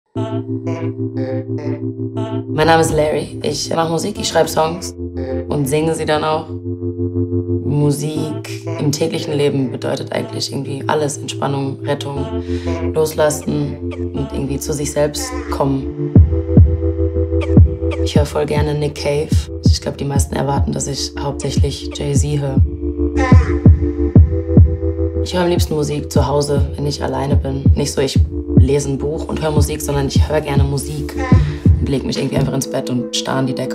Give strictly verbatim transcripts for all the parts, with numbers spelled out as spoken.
Mein Name ist Larry. Ich mache Musik, ich schreibe Songs und singe sie dann auch. Musik im täglichen Leben bedeutet eigentlich irgendwie alles. Entspannung, Rettung, Loslassen und irgendwie zu sich selbst kommen. Ich höre voll gerne Nick Cave. Ich glaube, die meisten erwarten, dass ich hauptsächlich Jay-Z höre. Ich höre am liebsten Musik zu Hause, wenn ich alleine bin. Nicht so, ich lese ein Buch und höre Musik, sondern ich höre gerne Musik und lege mich irgendwie einfach ins Bett und starre an die Decke.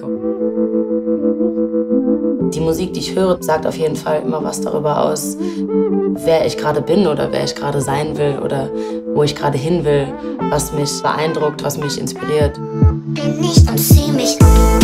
Die Musik, die ich höre, sagt auf jeden Fall immer was darüber aus, wer ich gerade bin oder wer ich gerade sein will oder wo ich gerade hin will, was mich beeindruckt, was mich inspiriert. Bin nicht und zieh mich.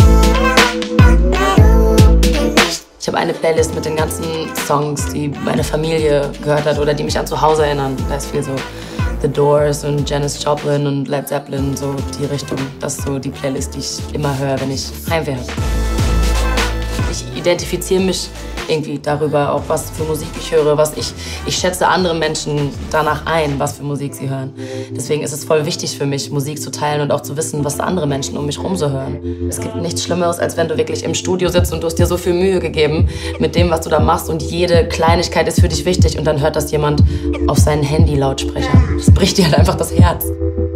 Ich habe eine Playlist mit den ganzen Songs, die meine Familie gehört hat oder die mich an zu Hause erinnern. Da ist viel so The Doors und Janis Joplin und Led Zeppelin, so die Richtung. Das ist so die Playlist, die ich immer höre, wenn ich Heimweh habe. Ich identifiziere mich irgendwie darüber, auch was für Musik ich höre, was ich, ich schätze andere Menschen danach ein, was für Musik sie hören. Deswegen ist es voll wichtig für mich, Musik zu teilen und auch zu wissen, was andere Menschen um mich herum so hören. Es gibt nichts Schlimmeres, als wenn du wirklich im Studio sitzt und du hast dir so viel Mühe gegeben mit dem, was du da machst und jede Kleinigkeit ist für dich wichtig und dann hört das jemand auf seinen Handy-Lautsprecher. Das bricht dir halt einfach das Herz.